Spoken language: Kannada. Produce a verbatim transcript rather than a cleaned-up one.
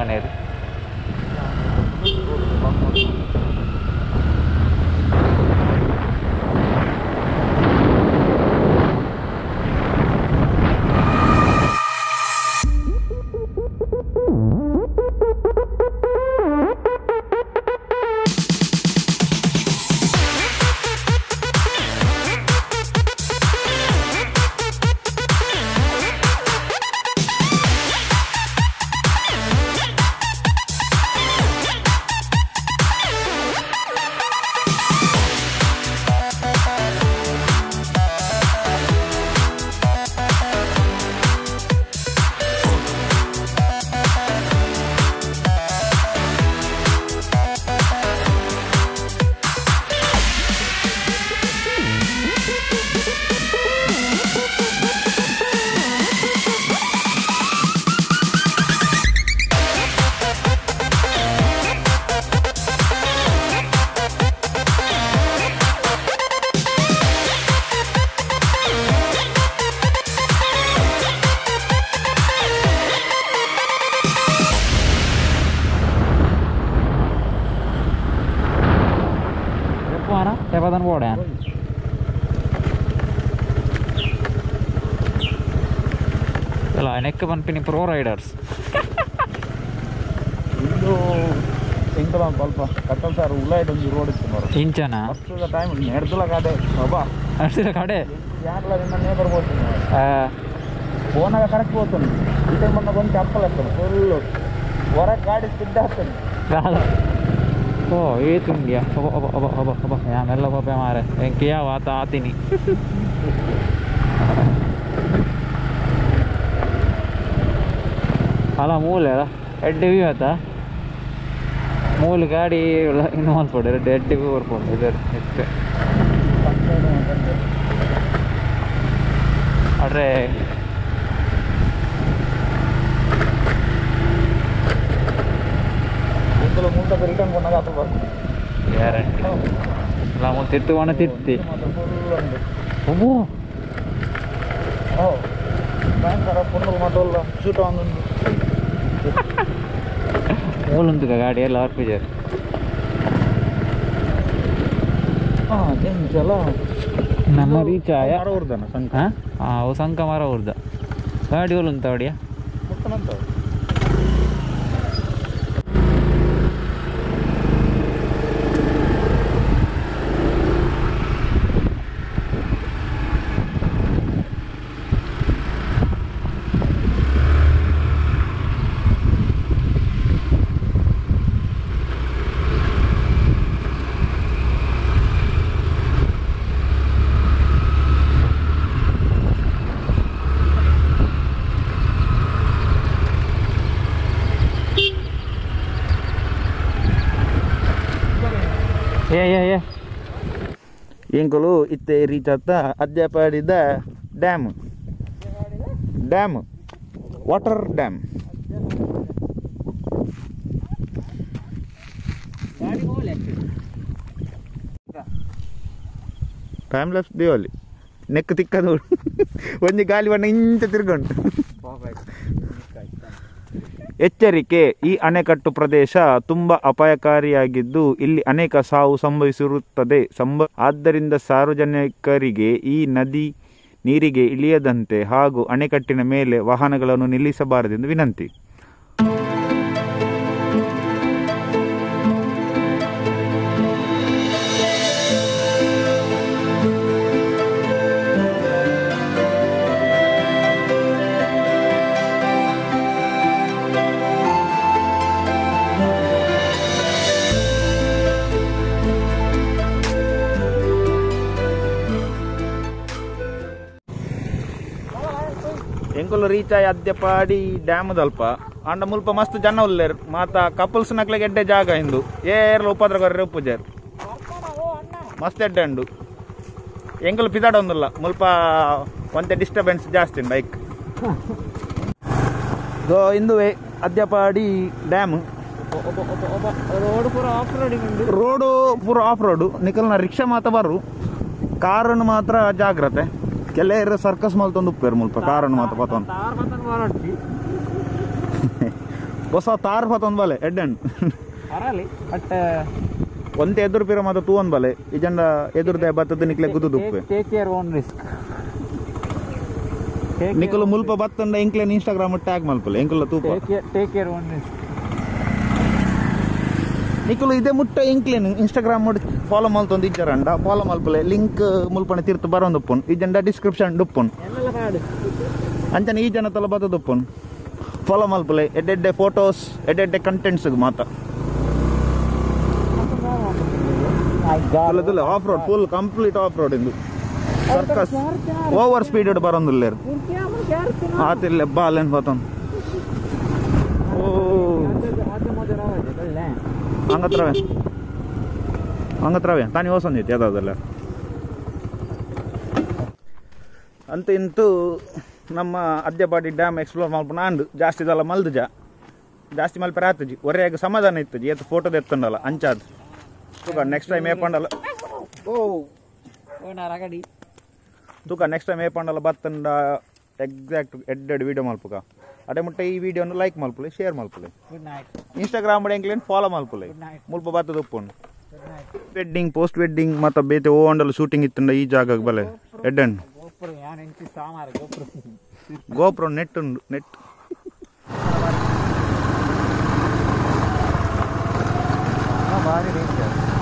ಮನೆಯಲ್ಲಿ Tepatan Poda. Lah, ini ke pini pro riders. Indo, Ingkalan palpa. Katal sar ulai dong di road itu baru. Incana. Waktu itu time nerdula kade, apa? Nerdula kade. Yang lain mana neighbor bosan. Ah. Bona ka correct bosan. Itu mana gon cappal itu, full. Warak gadi sudah kan. Kalah. Oh, itu dia. Apa apa apa apa apa. Ya, melo apa mare. Yang kia wata hati ni. Ala mule lah. Head view आता. Mule गाड़ी इन वन पड़े रे head view और पड़े इधर इसके. अरे. Kalau muntah berikan kau nak apa bang? Ya, lamun titu mana titi? Oh, oh, main cara pundul madol lah, shoot on. Mulun tu kagak lawar pujar. Ah, jangan jalan. Nama rica ya? Mara urda na sangka. Hah? Ah, oh sangka mara urda. Gadi ulun tahu dia? Bukan tahu. Ya ya ya. Ingkulu itte ricata Adyapadiida dam. Dam. Water dam. Time lapse deoli. Neck tikkadu. Onje gali vanna inta tirgondu. ಎಚ್ಚರಿಕೆ ಈ ಅಣೆಕಟ್ಟು ಪ್ರದೇಶ ತುಂಬಾ ಅಪಾಯಕಾರಿಯಾಗಿದ್ದು ಇಲ್ಲಿ ಅನೇಕ ಸಾವು ಸಂಭವಿಸಿರುತ್ತದೆ ಸಂಭ ಆದ್ದರಿಂದ ಸಾರ್ವಜನಿಕರಿಗೆ ಈ ನದಿ ನೀರಿಗೆ ಇಳಿಯದಂತೆ ಹಾಗೂ ಅಣೆಕಟ್ಟಿನ ಮೇಲೆ ವಾಹನಗಳನ್ನು ನಿಲ್ಲಿಸಬಾರದೆಂದು ವಿನಂತಿ. ಎಂಕುಲು ರೀಚ್ ಆಯ್ ಅದ್ಯಪಾಡಿ ಡ್ಯಾಮ್ ದಲ್ಪ ಅಂಡ ಮುಲ್ಪ ಮಸ್ತ್ ಜನ ಉಲ್ಲೇರ್ ಮಾತ ಕಪಲ್ಸ್ ನಕ್ಲೆಗ್ ಎಡ್ಡೆ ಜಾಗ ಇಂದು ಏರ್ಲ ಉಪದ್ರ ಕೊರ್ರೆ ಉಪ್ಪುಜಾರ್ ಮಸ್ತ್ ಎಡ್ಡೆ ಉಂಡು ಎಂಕುಲು ಪಿದಾಡ ಒಂದಿಲ್ಲ ಮುಲ್ಪ ಒಂತೆ ಡಿಸ್ಟರ್ಬೆನ್ಸ್ ಜಾಸ್ತಿ ಬೈಕ್ ಸೊ ಇಂದುವೆ ಅದ್ಯಪಾಡಿ ಡ್ಯಾಮ್ ರೋಡ್ ಪೂರ ಆಫ್ ರೋಡಿಂಗ್ ಉಂಡು ರೋಡು ಪೂರ ಆಫ್ ರೋಡು ನಿಕಲ್ನ ರಿಕ್ಷಾ ಮಾತ ಬರು ಕಾರನ್ನು ಮಾತ್ರ ಜಾಗ್ರತೆ ಕೆಲವರು ಸರ್ಕಸ್ ಮಲ್ತೊಂದು ಉಪ್ಪೇರು ಮುಲ್ಪ ಕಾರನ್ನು ಮಾತ್ರ ಪತ್ತೊಂದು ಹೊಸ ತಾರ್ ಹೊತ್ತೊಂದು ಬಲೆ ಎಡ್ಡೆಂಡ್ ಅರಾಲಿ ಬಟ್ ಒಂತೆ ಎದುರು ಪಿರ ಮಾತ್ರ ತೂ ಒಂದು ಬಲೆ ಈ ಜಂಡ ಎದುರ್ದೆ ಬತ್ತದ ನಿಕ್ಲೆ ಗುದ್ದು ಉಪ್ಪೆ ಟೇಕ್ ಕೇರ್ ಓನ್ ರಿಸ್ಕ್ ನಿಕಲು ಮುಲ್ಪ ಬತ್ತಂಡ ಇಂಕ್ಲೇನ್ ಇನ್ಸ್ಟಾಗ್ರಾಮ್ ಟ್ಯಾಗ್ ಮಲ್ಪಲೆ ಎಂಕುಲ ತೂಪ ಟೇಕ್ ಕೇರ್ ಓನ್ ರಿಸ್ಕ್ ನಿಕಲು ಇದೇ ಮುಟ್ಟ ಇಂಕ್ಲೇನ್ ಇನ್ಸ್ಟಾಗ್ರಾಮ್ ಮಾಡಿ ಫಾಲೋ ಮಲ್ತೊಂದು ಇಜ್ಜರಂಡ ಫಾಲೋ ಮಲ್ಪಲೆ ಲಿಂಕ್ ಮುಲ್ಪನೆ ತಿರ್ತು ಬರೋದು ಉಪ್ಪುನ್ ಈ ಜಂಡ ಡಿಸ್ಕ್ರಿಪ್ಷನ್ ಡುಪ್ಪುನ್ ಅಂಚನೆ ಈ ಜನ ತಲ ಬತ್ತದ ಉಪ್ಪುನ್ ಫಾಲೋ ಮಲ್ಪಲೆ ಎಡ್ಡೆಡ್ಡೆ ಫೋಟೋಸ್ ಎಡ್ಡೆಡ್ಡೆ ಕಂಟೆಂಟ್ಸ್ ಮಾತ off road full complete off road ಇಂದು ಸರ್ಕಸ್ ಓವರ್ ಸ್ಪೀಡ್ ಬರೋದಿಲ್ಲ ಆತಿಲ್ಲ ಬಾಲೆನ್ ಬತ್ತೊಂದು ಓ ಹಂಗತ್ರವೇ ಹಂಗತ್ರವೇ ತಾನೇ ಹೊಸಂದೈತಿ ಯಾವ್ದಾದಲ್ಲ ಅಂತ ಇಂತೂ ನಮ್ಮ ಅದ್ಯಪಾಡಿ ಡ್ಯಾಮ್ ಎಕ್ಸ್ಪ್ಲೋರ್ ಮಲ್ಪನ ಅಂಡು ಜಾಸ್ತಿ ದಲ್ಲ ಮಲ್ದಜ ಜಾಸ್ತಿ ಮಲ್ಪರೆ ಆತಜಿ ಒರೆಯಾಗ ಸಮಾಧಾನ ಇತ್ತಜಿ ಎತ್ತು ಫೋಟೋದ ಎತ್ತಂಡಲ್ಲ ಅಂಚಾದ ತೂಕ ನೆಕ್ಸ್ಟ್ ಟೈಮ್ ಏ ಪಂಡಲ್ಲ ಓ ರಗಡಿ ತೂಕ ನೆಕ್ಸ್ಟ್ ಟೈಮ್ ಏ ಪಂಡಲ್ಲ ಬತ್ತಂಡ ಎಕ್ಸಾಕ್ಟ್ ಎಡ್ಡೆಡ್ ವಿಡಿಯೋ ಮಲ್ಪುಗ ಅದೇ ಮುಟ್ಟ ಈ ವಿಡಿಯೋನು ಲೈಕ್ ಮಲ್ಪಲೆ ಶೇರ್ ಮಲ್ಪಲೆ ಇನ್ಸ್ಟಾಗ್ರಾಮ್ ಎಂಕ್ಲೇನ್ ಫಾಲೋ ಮಲ್ಪಲೆ ಮುಲ್ಪ ಬತ್ತದ ಉಪ್ಪುಂಡು ವೆಡ್ಡಿಂಗ್ ಪೋಸ್ಟ್ ವೆಡ್ಡಿಂಗ್ ಮತ್ತು ಬೇತೆ ಓ ಅಂಡಲ್ಲ ಶೂಟಿಂಗ್ ಇತ್ತಂಡ ಈ ಜಾಗಕ್ಕೆ ಬಲೆ ಎಡ್ಡೆಂಡು ಗೋಪ್ರೋ ನೆಟ್ ಉಂಡು ನೆಟ್ ಭಾರಿ